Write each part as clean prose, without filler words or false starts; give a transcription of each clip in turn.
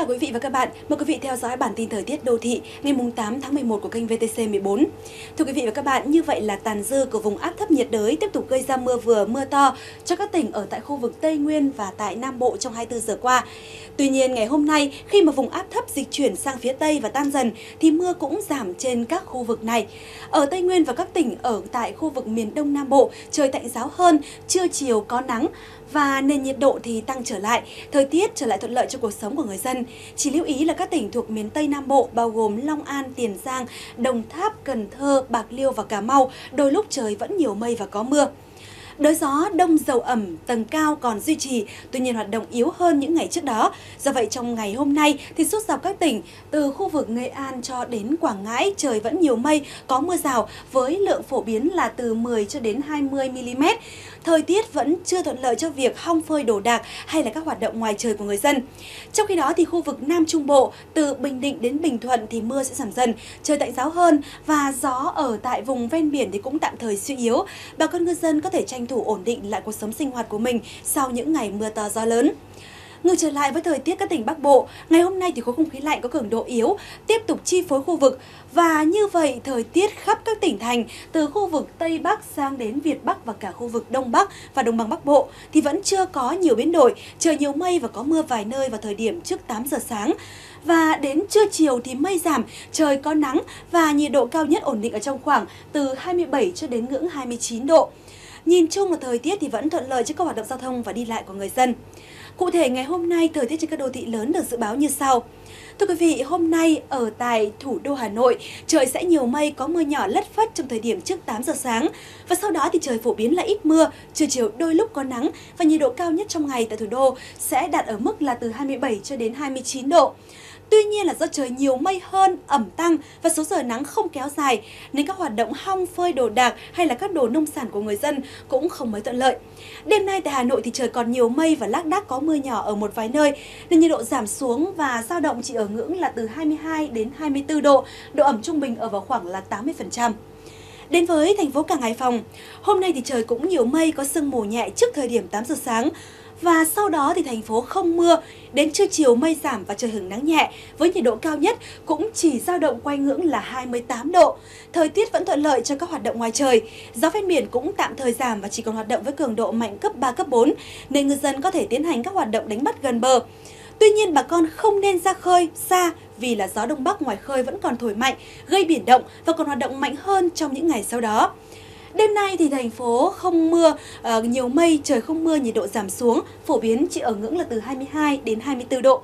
chào quý vị và các bạn. Mời quý vị theo dõi bản tin thời tiết đô thị ngày 8 tháng 11 của kênh VTC 14. Thưa quý vị và các bạn, như vậy là tàn dư của vùng áp thấp nhiệt đới tiếp tục gây ra mưa vừa mưa to cho các tỉnh ở tại khu vực Tây Nguyên và tại Nam Bộ trong 24 giờ qua. Tuy nhiên, ngày hôm nay, khi mà vùng áp thấp dịch chuyển sang phía Tây và tan dần, thì mưa cũng giảm trên các khu vực này. Ở Tây Nguyên và các tỉnh ở tại khu vực miền Đông Nam Bộ, trời tạnh ráo hơn, trưa chiều có nắng và nền nhiệt độ thì tăng trở lại, thời tiết trở lại thuận lợi cho cuộc sống của người dân. Chỉ lưu ý là các tỉnh thuộc miền Tây Nam Bộ bao gồm Long An, Tiền Giang, Đồng Tháp, Cần Thơ, Bạc Liêu và Cà Mau, đôi lúc trời vẫn nhiều mây và có mưa. Đới gió đông dầu ẩm tầng cao còn duy trì, tuy nhiên hoạt động yếu hơn những ngày trước đó. Do vậy trong ngày hôm nay thì suốt dọc các tỉnh từ khu vực Nghệ An cho đến Quảng Ngãi trời vẫn nhiều mây, có mưa rào với lượng phổ biến là từ 10 cho đến 20 mm. Thời tiết vẫn chưa thuận lợi cho việc hong phơi đồ đạc hay là các hoạt động ngoài trời của người dân. Trong khi đó thì khu vực Nam Trung Bộ từ Bình Định đến Bình Thuận thì mưa sẽ giảm dần, trời tạnh ráo hơn và gió ở tại vùng ven biển thì cũng tạm thời suy yếu. Bà con ngư dân có thể tranh thủ ổn định lại cuộc sống sinh hoạt của mình sau những ngày mưa to gió lớn. Ngược trở lại với thời tiết các tỉnh Bắc Bộ, ngày hôm nay thì khối không khí lạnh có cường độ yếu tiếp tục chi phối khu vực và như vậy thời tiết khắp các tỉnh thành từ khu vực Tây Bắc sang đến Việt Bắc và cả khu vực Đông Bắc và Đồng bằng Bắc Bộ thì vẫn chưa có nhiều biến đổi, trời nhiều mây và có mưa vài nơi vào thời điểm trước 8 giờ sáng. Và đến trưa chiều thì mây giảm, trời có nắng và nhiệt độ cao nhất ổn định ở trong khoảng từ 27 cho đến ngưỡng 29 độ. Nhìn chung là thời tiết thì vẫn thuận lợi cho các hoạt động giao thông và đi lại của người dân. Cụ thể ngày hôm nay thời tiết trên các đô thị lớn được dự báo như sau. Thưa quý vị, hôm nay ở tại thủ đô Hà Nội, trời sẽ nhiều mây có mưa nhỏ lất phất trong thời điểm trước 8 giờ sáng. Và sau đó thì trời phổ biến là ít mưa, trưa chiều đôi lúc có nắng và nhiệt độ cao nhất trong ngày tại thủ đô sẽ đạt ở mức là từ 27 cho đến 29 độ. Tuy nhiên là do trời nhiều mây hơn, ẩm tăng và số giờ nắng không kéo dài nên các hoạt động hong phơi đồ đạc hay là các đồ nông sản của người dân cũng không mấy thuận lợi. Đêm nay tại Hà Nội thì trời còn nhiều mây và lác đác có mưa nhỏ ở một vài nơi nên nhiệt độ giảm xuống và dao động chỉ ở ngưỡng là từ 22 đến 24 độ, độ ẩm trung bình ở vào khoảng là 80%. Đến với thành phố Cảng Hải Phòng, hôm nay thì trời cũng nhiều mây có sương mù nhẹ trước thời điểm 8 giờ sáng. Và sau đó thì thành phố không mưa, đến trưa chiều mây giảm và trời hửng nắng nhẹ, với nhiệt độ cao nhất cũng chỉ dao động quanh ngưỡng là 28 độ. Thời tiết vẫn thuận lợi cho các hoạt động ngoài trời, gió ven biển cũng tạm thời giảm và chỉ còn hoạt động với cường độ mạnh cấp 3, cấp 4, nên ngư dân có thể tiến hành các hoạt động đánh bắt gần bờ. Tuy nhiên bà con không nên ra khơi xa vì là gió đông bắc ngoài khơi vẫn còn thổi mạnh, gây biển động và còn hoạt động mạnh hơn trong những ngày sau đó. Đêm nay thì thành phố không mưa, nhiều mây, trời không mưa, nhiệt độ giảm xuống, phổ biến chỉ ở ngưỡng là từ 22 đến 24 độ.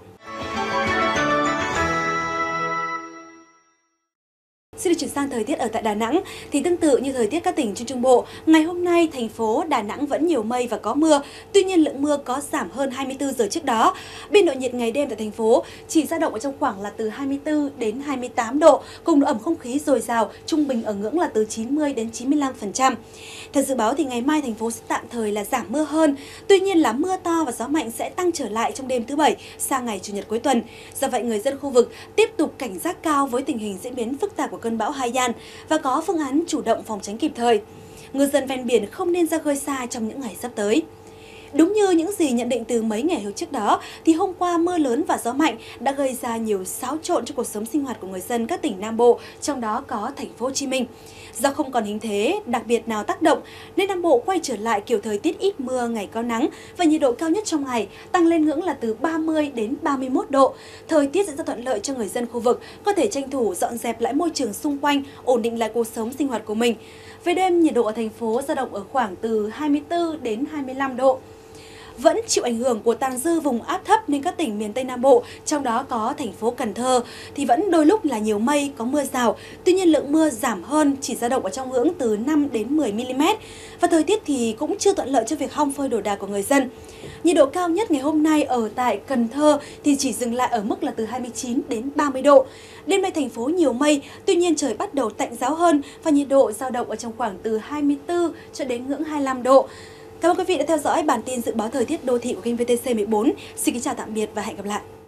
Xin được chuyển sang thời tiết ở tại Đà Nẵng, thì tương tự như thời tiết các tỉnh trên Trung Bộ, ngày hôm nay thành phố Đà Nẵng vẫn nhiều mây và có mưa, tuy nhiên lượng mưa có giảm hơn 24 giờ trước đó. Biên độ nhiệt ngày đêm tại thành phố chỉ dao động ở trong khoảng là từ 24 đến 28 độ, cùng độ ẩm không khí dồi dào, trung bình ở ngưỡng là từ 90 đến 95%. Theo dự báo thì ngày mai thành phố sẽ tạm thời là giảm mưa hơn, tuy nhiên là mưa to và gió mạnh sẽ tăng trở lại trong đêm thứ Bảy sang ngày Chủ nhật cuối tuần. Do vậy người dân khu vực tiếp tục cảnh giác cao với tình hình diễn biến phức tạp của cơn bão Haiyan và có phương án chủ động phòng tránh kịp thời. Ngư dân ven biển không nên ra khơi xa trong những ngày sắp tới. Đúng như những gì nhận định từ mấy ngày trước đó, thì hôm qua mưa lớn và gió mạnh đã gây ra nhiều xáo trộn cho cuộc sống sinh hoạt của người dân các tỉnh Nam Bộ, trong đó có thành phố Hồ Chí Minh. Do không còn hình thế đặc biệt nào tác động, nên Nam Bộ quay trở lại kiểu thời tiết ít mưa, ngày có nắng và nhiệt độ cao nhất trong ngày tăng lên ngưỡng là từ 30 đến 31 độ. Thời tiết sẽ rất thuận lợi cho người dân khu vực có thể tranh thủ dọn dẹp lại môi trường xung quanh, ổn định lại cuộc sống sinh hoạt của mình. Về đêm, nhiệt độ ở thành phố dao động ở khoảng từ 24 đến 25 độ. Vẫn chịu ảnh hưởng của tàn dư vùng áp thấp nên các tỉnh miền Tây Nam Bộ, trong đó có thành phố Cần Thơ, thì vẫn đôi lúc là nhiều mây, có mưa rào. Tuy nhiên lượng mưa giảm hơn, chỉ dao động ở trong ngưỡng từ 5 đến 10 mm. Và thời tiết thì cũng chưa thuận lợi cho việc hong phơi đồ đạc của người dân. Nhiệt độ cao nhất ngày hôm nay ở tại Cần Thơ thì chỉ dừng lại ở mức là từ 29 đến 30 độ. Đêm nay thành phố nhiều mây, tuy nhiên trời bắt đầu tạnh ráo hơn và nhiệt độ dao động ở trong khoảng từ 24 cho đến ngưỡng 25 độ. Cảm ơn quý vị đã theo dõi bản tin dự báo thời tiết đô thị của kênh VTC 14. Xin kính chào tạm biệt và hẹn gặp lại.